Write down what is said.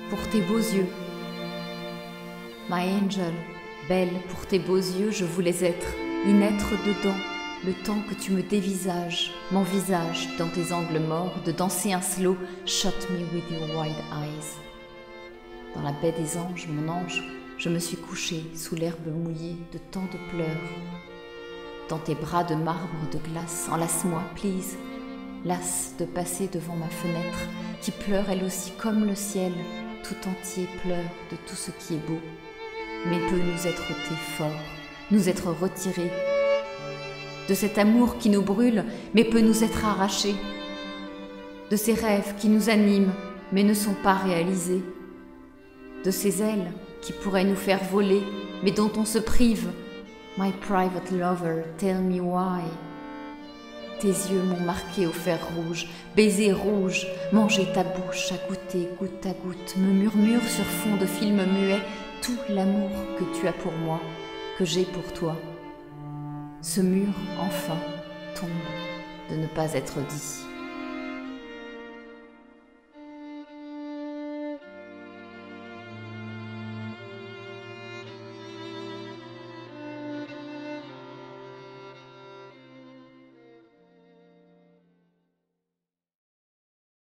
pour tes beaux yeux. My angel, belle pour tes beaux yeux, je voulais être, y naître dedans, le temps que tu me dévisages, mon visage dans tes angles morts, de danser un slow, shut me with your wide eyes. Dans la baie des anges, mon ange, je me suis couchée sous l'herbe mouillée de tant de pleurs. Dans tes bras de marbre, de glace, enlace-moi, please, lasse de passer devant ma fenêtre, qui pleure elle aussi comme le ciel, tout entier pleure de tout ce qui est beau, mais peut nous être ôté fort, nous être retiré, de cet amour qui nous brûle, mais peut nous être arraché, de ces rêves qui nous animent, mais ne sont pas réalisés, de ces ailes qui pourraient nous faire voler, mais dont on se prive. My private lover, tell me why. Tes yeux m'ont marqué au fer rouge, baiser rouge, manger ta bouche à goûter goutte à goutte, me murmure sur fond de film muet tout l'amour que tu as pour moi, que j'ai pour toi. Ce mur, enfin, tombe de ne pas être dit.